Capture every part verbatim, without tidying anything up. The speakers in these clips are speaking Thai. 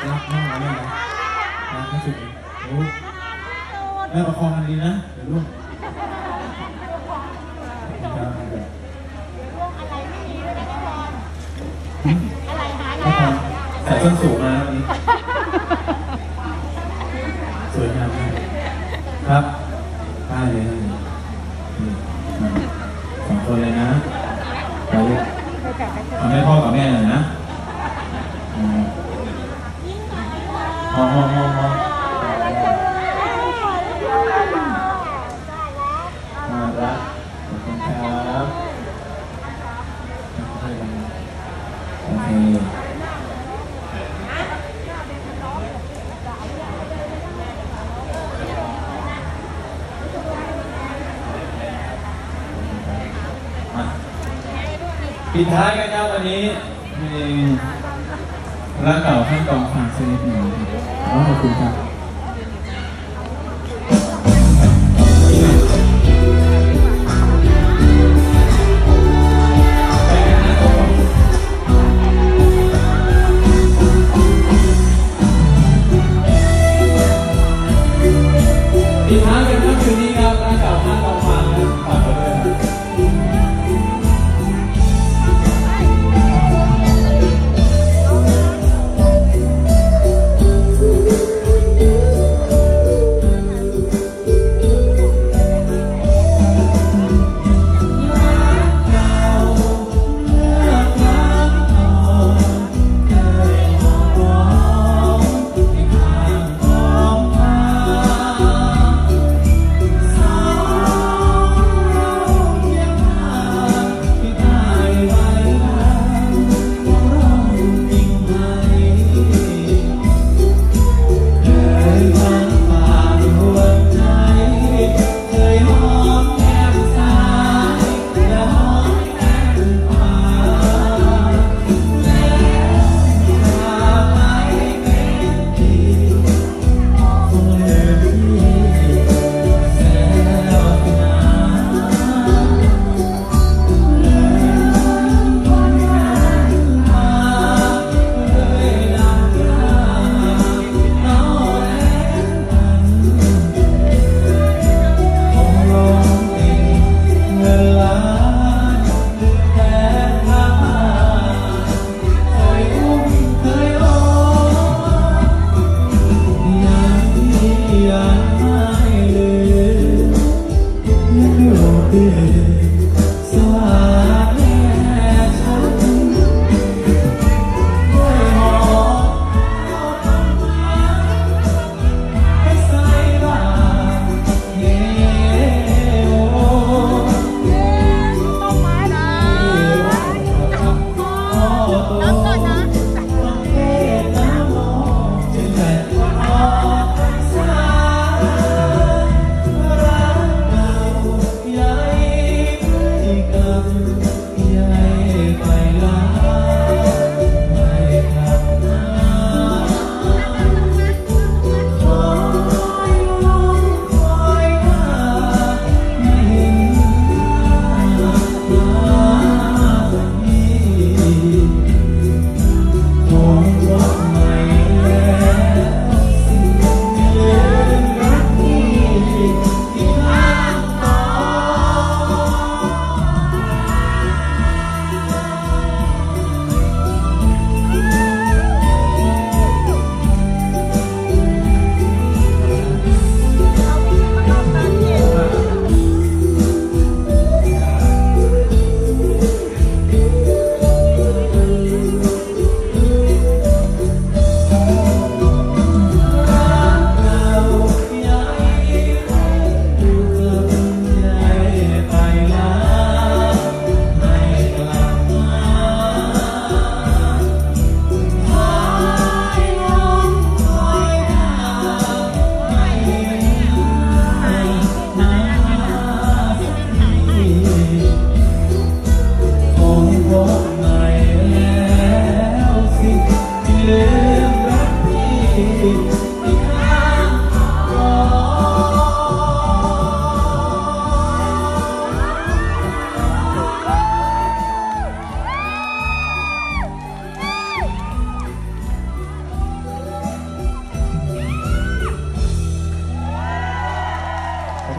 รักมากเลยนะรักที่สุดโอ้แม่ประคองกันดีนะเดี๋ยวลูกใส่ส้นสูงมาวันนี้สวยงามมากครับได้เลยได้เลยสองคนเลยนะไปลูกทำให้พ่อกับแม่หน่อยนะมองมองมองมองมาละขอบคุณครับโอเคปิดท้ายกันครับวันนี้เพลงรักเก่าขั้นตอนฝากสักนิดหนึ่งขอบคุณครับปิดท้ายกันครับคืนนี้ครับรักเก่าขั้นตอนฝากนะฝากไปด้วย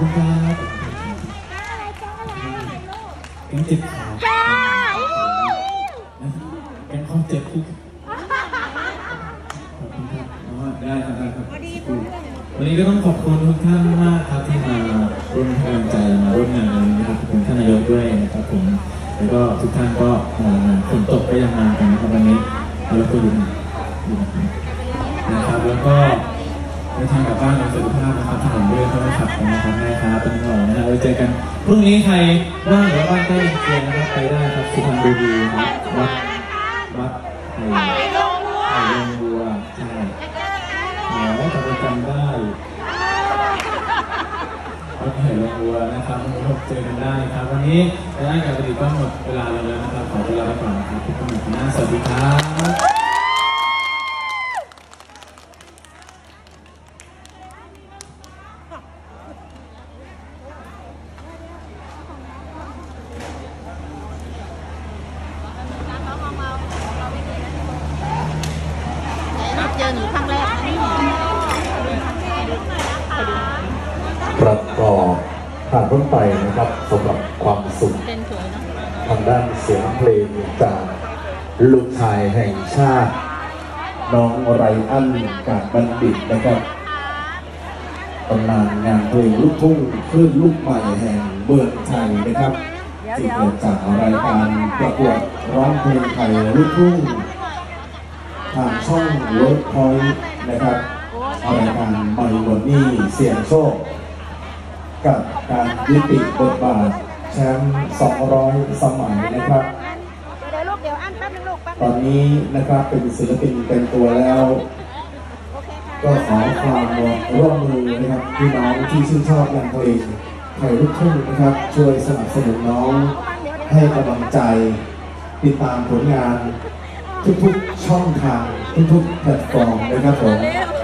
คุณครับเป็นเจ็บขาเป็นความเจ็บคุกได้ครับได้ครับวันนี้ก็ต้องขอบคุณทุกท่านมากครับที่มาร่วมกำลังใจมาร่วมงานในวันนี้นะครับขอบคุณท่านนายกด้วยนะครับผมแล้วก็ทุกท่านก็ฝนตกก็ยังมากันนะครับวันนี้แล้วก็อยู่นะครับแล้วก็ในทางกลับบ้านในสุขภาพนะครับถนนเรื่องต้องขับกันนะครับแม่ครับเป็นห่วงนะฮะไว้เจอกันพรุ่งนี้ใครว่างหรือบ้านใกล้เคียงนะครับไปได้ครับสุพรรณบุรีนะวัดวัดไผ่ลงวัวไผ่ลงวัวใช่หมอจะไปจำได้วัดไผ่ลงวัวนะครับพบเจอกันได้ครับวันนี้ในด้านการปฏิบัติก็หมดเวลาแล้วนะครับขอเวลาไปก่อนนะครับทุกคนอีกหน้าสวัสดีครับเจอหนูครั้งแรกประกอบผ่านพ้นไปนะครับสำหรับความสุขทางด้านเสียงเพลงจากลูกชายแห่งชาติน้องไรอันกาดบัณฑิตนะครับตำนานงานเพลงลูกทุ่งคลื่นลูกใหม่แห่งเมืองไทยนะครับที่เกิดจากรายการประกวดร้องเพลงไทยลูกทุ่งทางช่องเวิร์กพอยต์นะครับรายการไมโลนี่เสียงโชคกับการยุติบทบาทแชมป์สองร้อยสมัยนะครับตอนนี้นะครับเป็นศิลปินเป็นตัวแล้วก็ขอความร่วมมือนะครับพี่น้องที่ชื่นชอบงานเพลงไทยลูกทุ่งนะครับช่วยสนับสนุนน้องให้กำลังใจติดตามผลงานทุกๆช่องทางทุกๆแพลตฟอร์มนะครับผม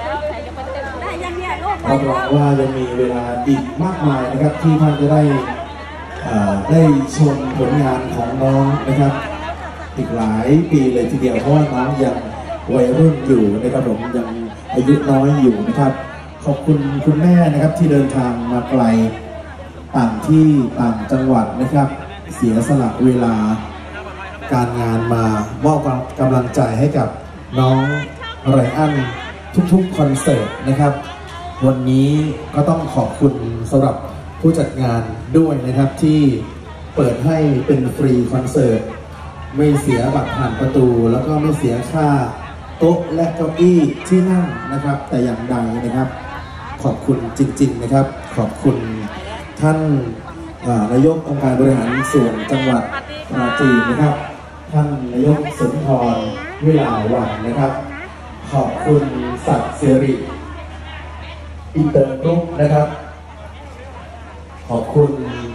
รับรองว่ายังมีเวลาอีกมากมายนะครับที่ท่านจะได้ได้ชมผลงานของน้องนะครับอีกหลายปีเลยทีเดียวเพราะว่าน้องยังวัยรุ่นอยู่นะครับผมยังอายุน้อยอยู่นะครับขอบคุณคุณแม่นะครับที่เดินทางมาไกลต่างที่ต่างจังหวัดนะครับเสียสละเวลาการงานมามอบกำลังใจให้กับน้องไรอันทุกๆคอนเสิร์ตนะครับวันนี้ก็ต้องขอบคุณสำหรับผู้จัดงานด้วยนะครับที่เปิดให้เป็นฟรีคอนเสิร์ตไม่เสียบัตรผ่านประตูแล้วก็ไม่เสียค่าโต๊ะและเก้าอี้ที่นั่งนะครับแต่อย่างใดนะครับขอบคุณจริงๆนะครับขอบคุณท่านนายกองค์การบริหารส่วนจังหวัดปราจีนนะครับท่านนายกสุนทรวิลาวันนะครับขอบคุณศักดิ์สิริอินเตอร์กรุ๊ปนะครับขอบคุณ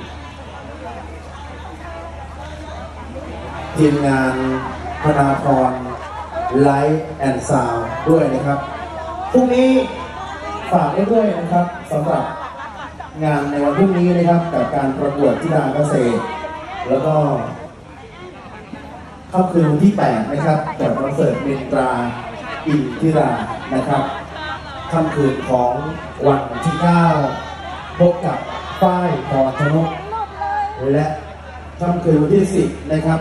ทีมงานพนาพรไลท์แอนด์ซาวด์ด้วยนะครับพรุ่งนี้ฝากไว้ด้วยนะครับสำหรับงานในวันพรุ่งนี้นะครับกับการประกวดธิดาเกษตรแล้วก็ค่ำคืนวันที่แปดนะครับกับคอนเสิร์ตเมนตราอินทิรานะครับค่ำคืนของวันที่เก้าพบกับฝ้ายพรชนกและค่ำคืนวันที่สิบนะครับ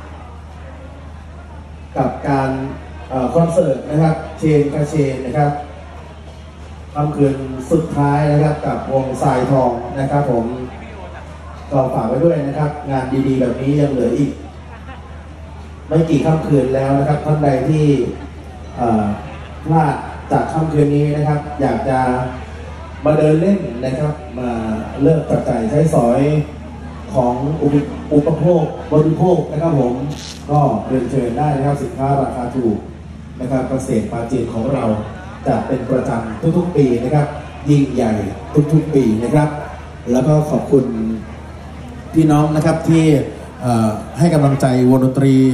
กับการคอนเสิร์ตนะครับเชนกระเชนนะครับค่ำคืนสุดท้ายนะครับกับวงทรายทองนะครับผมก็ฝากไว้ด้วยนะครับงานดีๆแบบนี้ยังเหลืออีกไม่กี่ค่ำคืนแล้วนะครับท่านใดที่พลาดจากค่ำคืนนี้นะครับอยากจะมาเดินเล่นนะครับมาเลิกจับจ่ายใช้สอยของอุปโภคบริโภคนะครับผมก็เรียนเชิญได้นะครับสินค้าราคาถูกนะครับเกษตรปราจีนของเราจะเป็นประจำทุกๆปีนะครับยิ่งใหญ่ทุกๆปีนะครับแล้วก็ขอบคุณพี่น้องนะครับที่ให้กำลังใจวงดนตรี